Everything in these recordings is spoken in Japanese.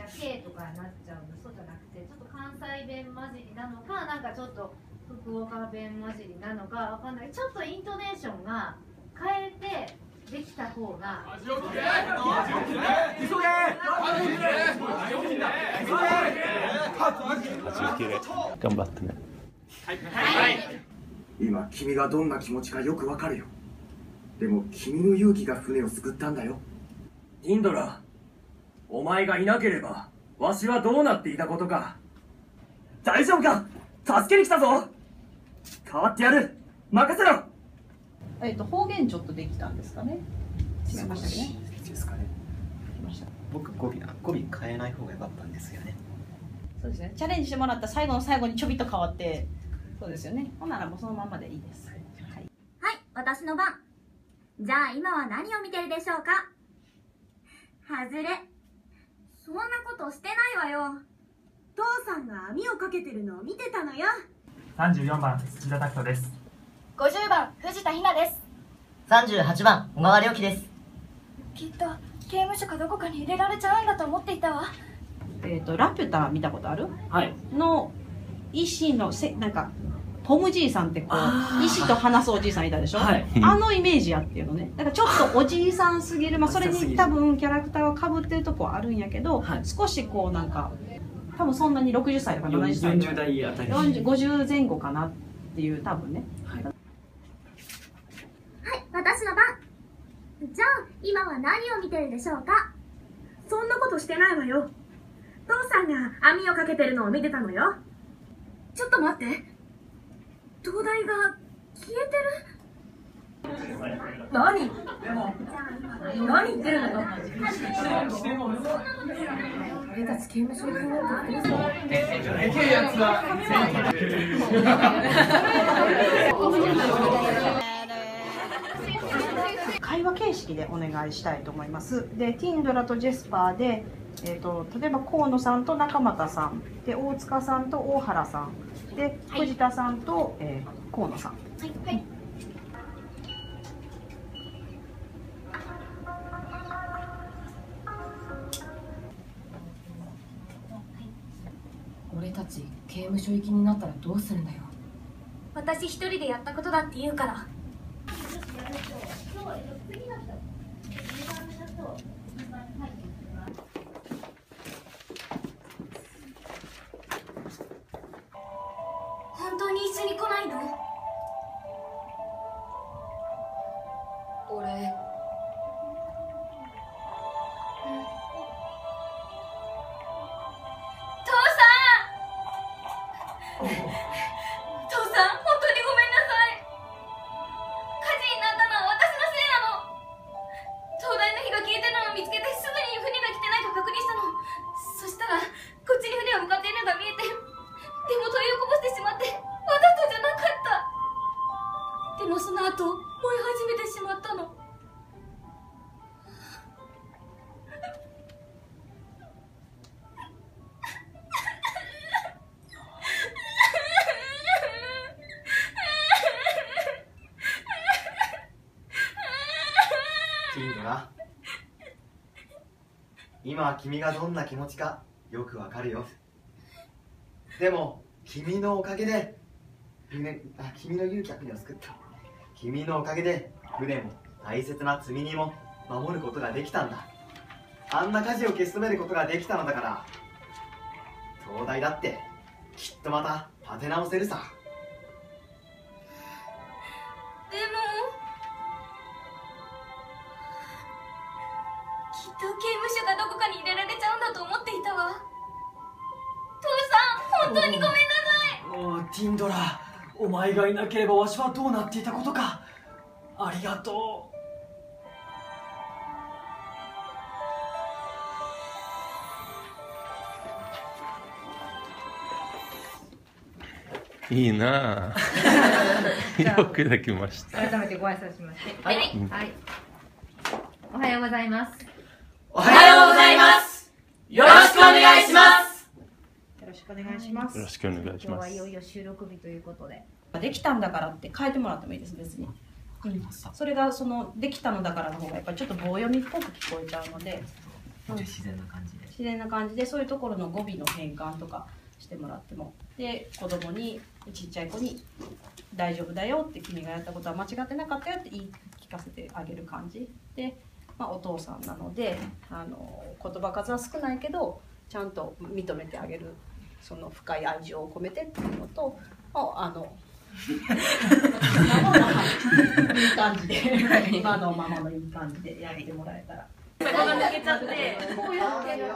やけとかになっちゃうの、そうじゃなくて、ちょっと関西弁混じりなのか、なんかちょっと福岡弁混じりなのかわかんない。ちょっとイントネーションが変えてできた方が。 頑張ってね。 はい。今君がどんな気持ちかよくわかるよ。でも君の勇気が船を救ったんだよ。ティンドラ、お前がいなければわしはどうなっていたことか。大丈夫か、助けに来たぞ。代わってやる、任せろ。 方言ちょっとできたんですかね。違いましたね。 ですかね。僕語尾変えない方が良かったんですよね。 そうですね。チャレンジしてもらった最後の最後にちょびっと変わって、そうですよね。ほんならもうそのままでいいです。はい。 はい、私の番。じゃあ今は何を見てるでしょうか。外れ。そんなことしてないわよ。 父さんが網をかけてるのを見てたのよ。 34番土田拓人です。 50番藤田ひなです。 38番小川亮希です。 きっと刑務所かどこかに入れられちゃうんだと思っていたわ。 ラピュタ見たことある？ はい。 の石のなんかポムじいさんってこう石と話すおじいさんいたでしょ、はい、あのイメージやっていうのね。だからちょっとおじいさんすぎる、まあ、それに多分キャラクターはかぶってるとこはあるんやけど、はい、少しこうなんか多分そんなに60歳とか70歳とか 40代あたり 50前後かなっていう多分ね。はい、 はい、私の番。じゃあ今は何を見てるでしょうか。 そんなことしてないわよ。父さんが網をかけてるのを見てたのよ。ちょっと待って、灯台が消えてる。何言ってるの。俺たち刑務所に入会話形式でお願いしたいと思います。で、ティンドラとジェスパーで、例えば河野さんと中俣さんで、大塚さんと大原さんで、藤田さんと、河野さん。はい。 俺たち刑務所行きになったらどうするんだよ。 私一人でやったことだって言うから。本当に一緒に来ないの？ 俺、 でもその後燃え始めてしまったの。 ティンドラ、今は君がどんな気持ちかよくわかるよ。でも君のおかげで君の勇気は船を救った。君のおかげで船も大切な積み荷も守ることができたんだ。あんな火事を消し止めることができたのだから、灯台だってきっとまた立て直せるさ。 でもきっと刑務所がどこかに入れられちゃうんだと思っていたわ。父さん、本当にごめんなさい。 おー、ティンドラ、お前がいなければわしはどうなっていたことか。ありがとう。いいなぁ。よくできました。 改めてご挨拶しまして。はい。はい。おはようございます。 おはようございます。よろしくお願いします。 よろしくお願いします。 よろしくお願いします。 今日はいよいよ収録日ということで。 できたんだからって変えてもらってもいいです、別に。それがそのできたのだからの方がやっぱりちょっと棒読みっぽく聞こえちゃうので、 自然な感じで。 自然な感じでそういうところの語尾の変換とかしてもらっても、で子供にちっちゃい子に「大丈夫だよ」って、君がやったことは間違ってなかったよって言い聞かせてあげる感じで、お父さんなので言葉数は少ないけどちゃんと認めてあげる、その深い愛情を込めてっていうのと、いい感じで今のままのいい感じでやってもらえたら。 そこが抜けちゃって、 こういうのって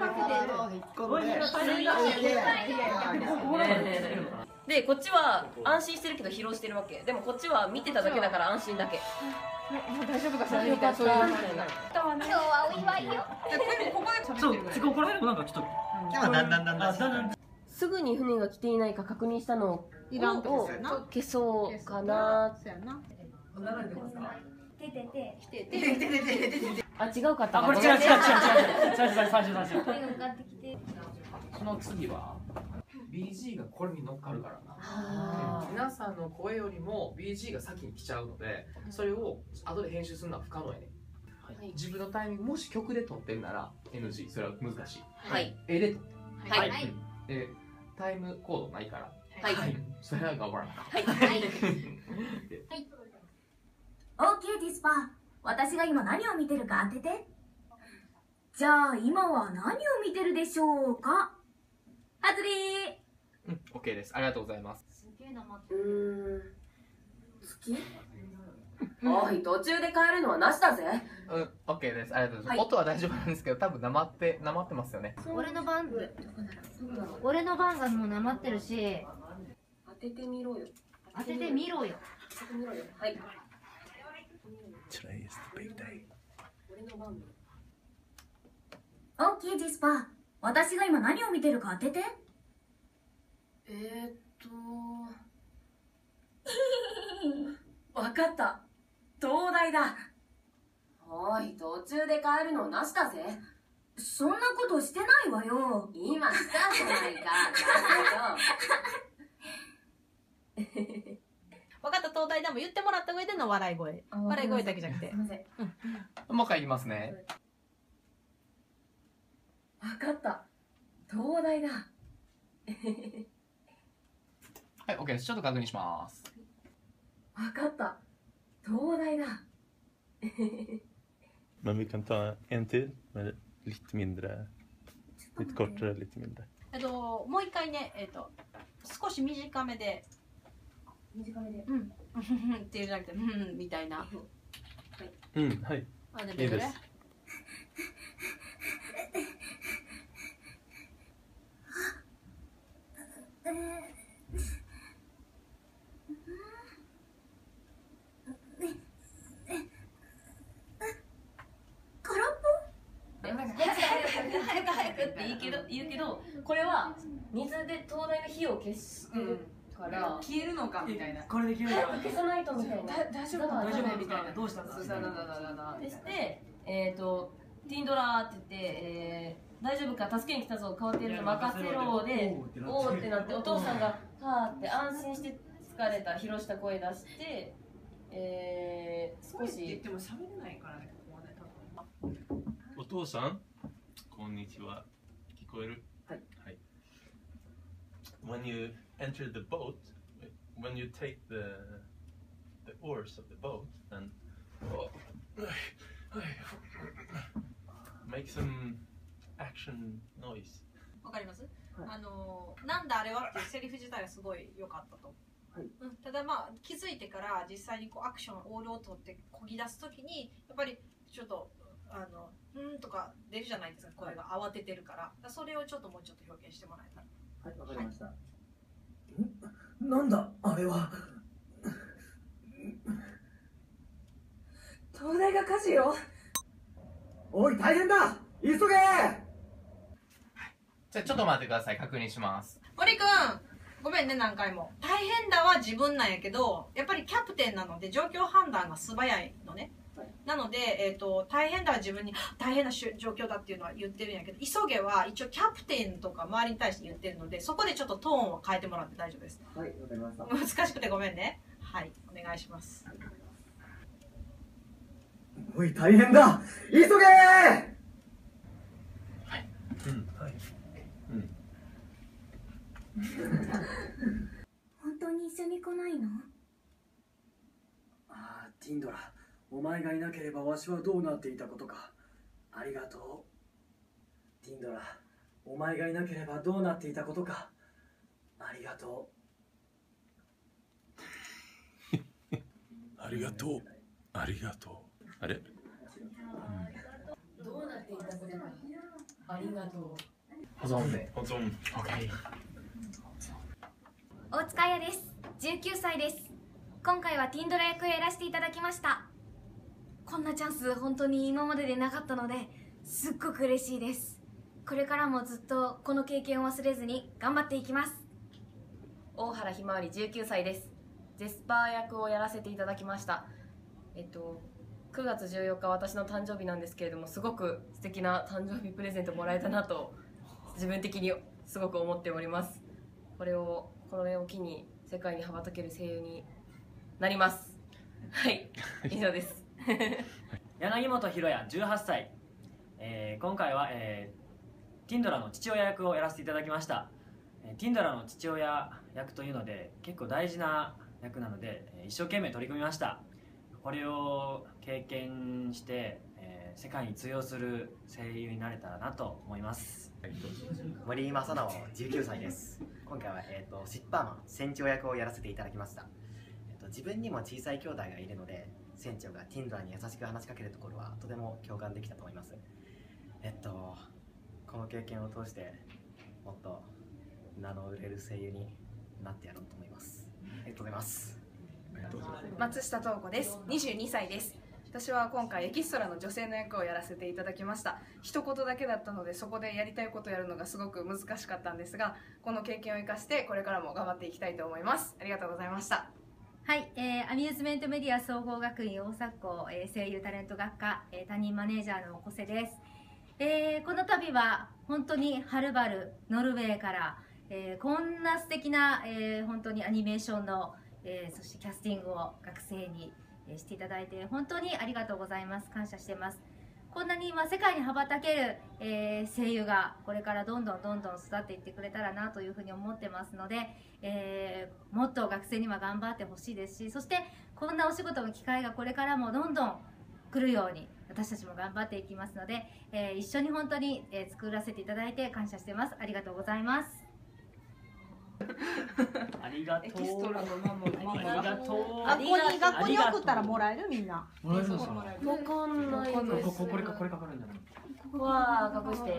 でこっちは安心してるけど疲労してるわけ。でもこっちは見てただけだから安心だけ。 もう大丈夫かしらみたいな、そういうみたいな。今日はお祝いよ。 ここでそうここら辺もなんかちょっと今はだんだんすぐに船が来ていないか確認したのをいらんとこ消そうかな。あ、違うかった。 これ違う。最初。 その次は BG がこれに乗っかるからな。皆さんの声よりも BG が先に来ちゃうので、それを後で編集するのは不可能やね。自分のタイミング、もし曲で撮ってるなら NG、それは難しい。 はい。 絵で撮ってる。 はい。 で、タイムコードないから。 はい。 それは頑張らなかった。 はい。OK ディスパー。私が今何を見てるか当てて。じゃあ今は何を見てるでしょうか。はずりー。OK です。ありがとうございます。 すげえなまってる。 月？おい、途中で変えるのはなしだぜ。 OK です。ありがとうございます。音は大丈夫なんですけど、多分なまってますよね。 俺の番がもうなまってるし。 当ててみろよ。 当ててみろよ。 はい。 Today is the big day. OK ディスパー。私が今何を見てるか当てて。 わかった。東大だ。おい、途中で変えるのなしだぜ。 そんなことしてないわよ。 今したじゃないか。 分かった、東大でも言ってもらった上での笑い声。笑い声だけじゃなくて。 もう一回言いますね。 わかった。東大だ。 はい、OK です。ちょっと確認します。 わかった。東大だ。 Men vi kan ta en till med lite mindre, lite kortare, lite mindre. もう一回ね、少し短めで。うんっていうんじゃなくて、みたいな。はい。いいです。 早くって言うけど、これは水で東大の火を消すから消えるのかみたいな。 これで消えるのか。 消さないとみたいな。 大丈夫みたいな。どうしたんだ。 でして、ティンドラーって言って、大丈夫か、助けに来たぞ、変わってるの任せろで、おーってなって、お父さんがはーって安心して疲れた広した声出して、少し言っても喋れないからね、ここはね、多分。 お父さん、こんにちは。聞こえる？ はい。 When you enter the boat, when you take the oars of the boat and make some action noise. わかります？なんだあれはっていうセリフ自体はすごい良かったと。ただ気づいてから実際にアクションオールを取ってこぎ出すときにやっぱりちょっととか出るじゃないですか、声が慌ててるから、それをちょっともうちょっと表現してもらえたら。 はい、わかりました。なんだあれは。 東大が火事よ。 おい大変だ、急げ。 じゃあちょっと待ってください、確認します。 森くん、ごめんね何回も。大変だは自分なんやけど、やっぱりキャプテンなので状況判断が素早いのね。なので、大変だは自分に大変な状況だっていうのは言ってるんやけど、急げは一応キャプテンとか周りに対して言ってるので、そこでちょっとトーンを変えてもらって大丈夫です。 はい、わかりました。 難しくてごめんね。はい、お願いします。 おい大変だ、急げ。 はい。 本当に一緒に来ないの？ ああ、ティンドラ、お前がいなければわしはどうなっていたことか。ありがとう。ティンドラ、お前がいなければどうなっていたことか。ありがとう。ありがとう。ありがとう。あれ？ どうなっていたことか。ありがとう。 保存で。 保存。 OK。 大塚彩です。19歳です。今回はティンドラ役をやらせていただきました。こんなチャンス本当に今まででなかったのですっごく嬉しいです。これからもずっとこの経験を忘れずに頑張っていきます。 大原ひまわり19歳です。ジェスパー役をやらせていただきました。9月14日私の誕生日なんですけれども、すごく素敵な誕生日プレゼントもらえたなと自分的にすごく思っております。これを機に世界に羽ばたける声優になります。はい、以上です。 柳本博也18歳、今回は、ティンドラの父親役をやらせていただきました。ティンドラの父親役というので結構大事な役なので一生懸命取り組みました。これを経験して、世界に通用する声優になれたらなと思います。 森正直19歳です。今回は、シッパーマン船長役をやらせていただきました。自分にも小さい兄弟がいるので、船長がティンドラに優しく話しかけるところはとても共感できたと思います。この経験を通してもっと名の売れる声優になってやろうと思います。ありがとうございます。 松下瞳子です。22歳です。私は今回エキストラの女性の役をやらせていただきました。一言だけだったのでそこでやりたいことをやるのがすごく難しかったんですが、この経験を生かしてこれからも頑張っていきたいと思います。ありがとうございました。 はい、アミューズメントメディア総合学院大阪校、声優タレント学科、担任マネージャーの小瀬です。この度は本当にはるばるノルウェーから、こんな素敵な、本当にアニメーションの、そしてキャスティングを学生に、していただいて本当にありがとうございます。感謝してます。こんなに今世界に羽ばたける、声優がこれからどんどん育っていってくれたらなというふうに思ってますので、もっと学生には頑張ってほしいですし、そしてこんなお仕事の機会がこれからもどんどん来るように私たちも頑張っていきますので、一緒に本当に、作らせていただいて感謝してます。ありがとうございます。 ありがとう。 エキストラのママありがとう。 学校に送ったらもらえるみんな。 もらえるんですか。 わかんないです。 これかかるんじゃない。 わあ、隠して。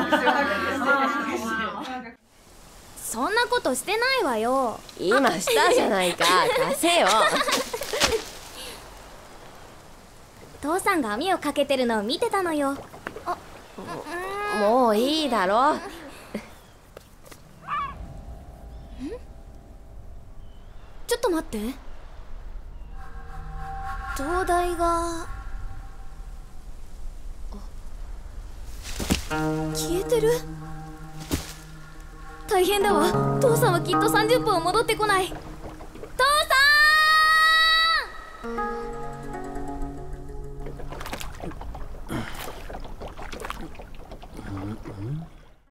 そんなことしてないわよ。 今したじゃないか。貸せよ。 父さんが網をかけてるのを見てたのよ。 もういいだろ。 ちょっと待って。灯台が消えてる。大変だわ。父さんはきっと30分戻ってこない。